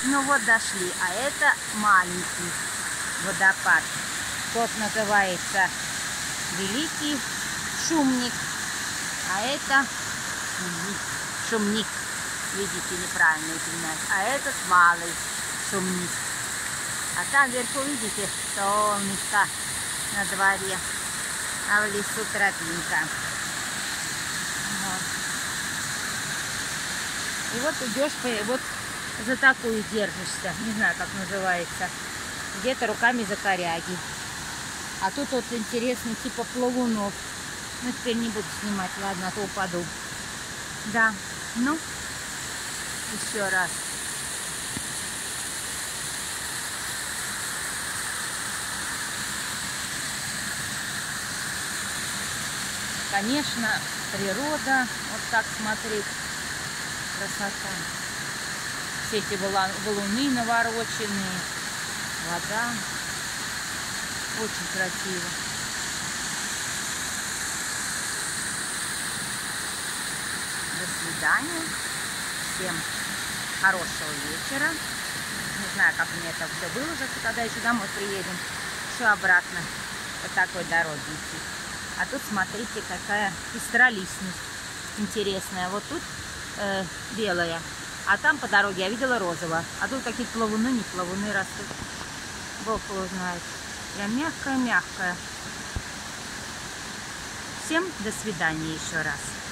Ну вот дошли, а это маленький водопад. Тот называется Великий Шумник, а это Шумник. Видите, неправильно извиняюсь. А этот Малый Шумник. А там вверху, видите, солнышко на дворе, а в лесу тропинка. Вот. И вот идешь, вот за такую держишься, не знаю, как называется, где-то руками за коряги. А тут вот интересный типа плавунов. Ну, теперь не буду снимать, ладно, а то упаду. Да, ну, еще раз. Конечно, природа, вот так смотреть, красота. Все эти валуны навороченные, вода, очень красиво. До свидания, всем хорошего вечера. Не знаю, как мне это все выложится, когда еще домой приедем, все обратно по такой дороге идти. А тут смотрите, какая пестролистность интересная. Вот тут белая, а там по дороге я видела розового. А тут какие-то плавуны, не плавуны растут. Бог его знает. Прям мягкая-мягкая. Всем до свидания еще раз.